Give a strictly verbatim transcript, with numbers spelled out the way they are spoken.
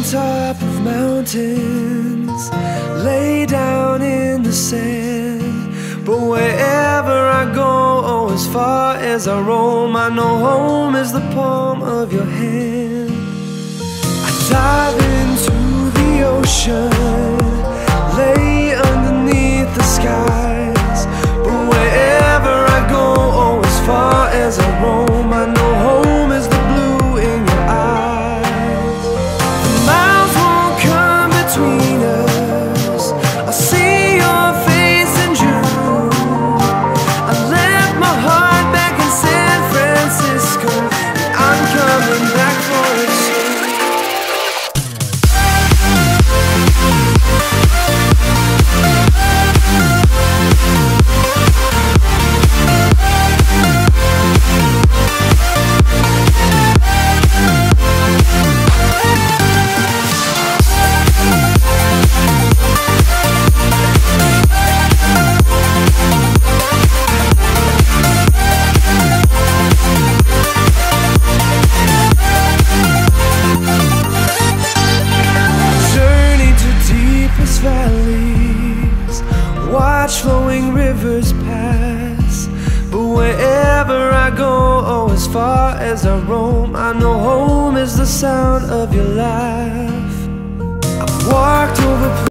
top of mountains, lay down in the sand. But wherever I go, oh, as far as I roam, I know home is the palm of your hand. I dive into the ocean, lay underneath the skies. But wherever I go, oh, as far as I roam, I know home is the blue in your eyes. The miles won't come between us, I'll see your face in June. I left my heart back in San Francisco, and I'm coming back for it soon. Valleys, watch flowing rivers pass. But wherever I go, oh, as far as I roam, I know home is the sound of your laugh. I've walked over